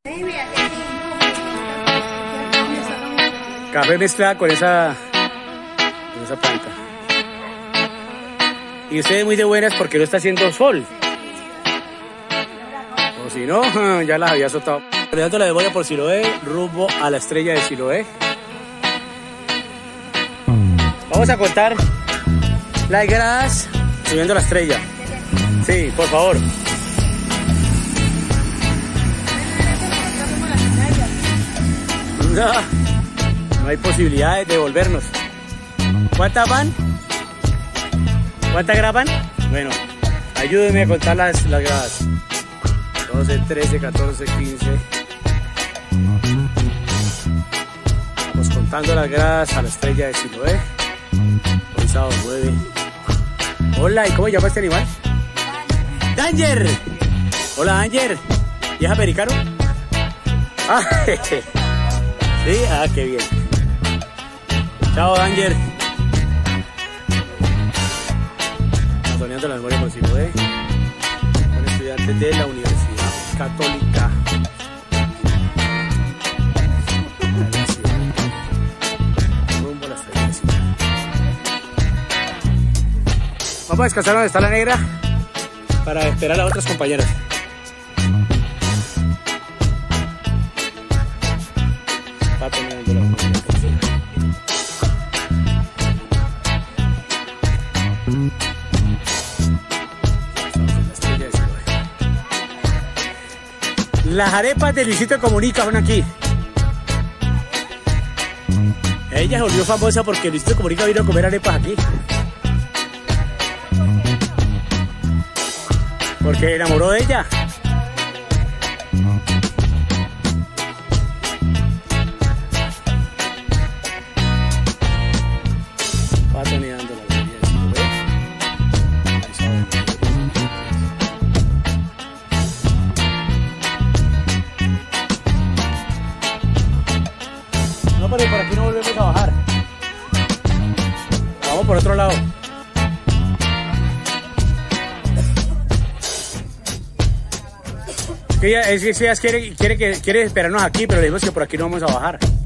Café mezclada con esa planta. Y ustedes muy de buenas porque no está haciendo sol. O si no, ya las había azotado. Dando la memoria por Siloé, rumbo a la estrella de Siloé. Vamos a contar las gradas subiendo la estrella. Sí, por favor. No hay posibilidad de devolvernos. ¿Cuántas van? ¿Cuántas graban? Bueno, ayúdenme a contar las gradas. 12, 13, 14, 15. Vamos contando las gradas a la estrella de Siloé. Hoy sábado 9. Hola, ¿y cómo se llama este animal? ¡Danger! Hola, Danger. ¿Y es americano? Ah, jeje. Sí, ah, qué bien. Chao, Danger. Soñando la memoria por Siloé. Con estudiantes de la Universidad Católica. Rumbo a la estrella de Siloé. Vamos a descansar donde está la negra para esperar a las otras compañeras. Está poniendo la memoria por Siloé. Las arepas de Luisito Comunica son aquí. Ella se volvió famosa porque Luisito Comunica vino a comer arepas aquí. Porque se enamoró de ella. Va tonidando la alegría de Siloé. No, pero por aquí no volvemos a bajar. Vamos por otro lado. Es que ella quiere esperarnos aquí, pero le dijimos que por aquí no vamos a bajar.